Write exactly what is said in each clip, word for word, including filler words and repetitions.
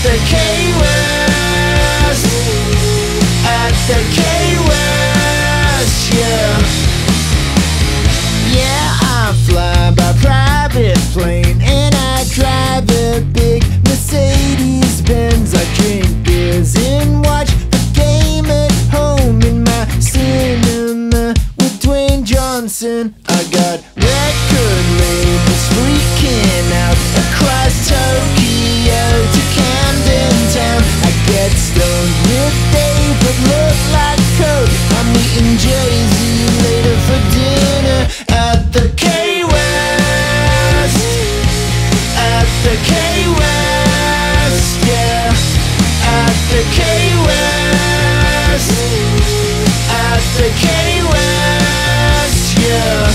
the K-West, at the K-West, yeah. Yeah, I fly by private plane, and I drive a big Mercedes Benz. I drink beers and watch the game at home in my cinema with Dwayne Johnson. I got record labels freaking out across Tokyo to Camden Town. I get stoned with Dave but look like Coke. I'm meeting Jay-Z later for dinner at the K-West, at the K-West, yeah, at the K-West, at the K-West, yeah.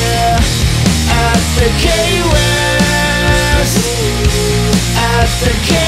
The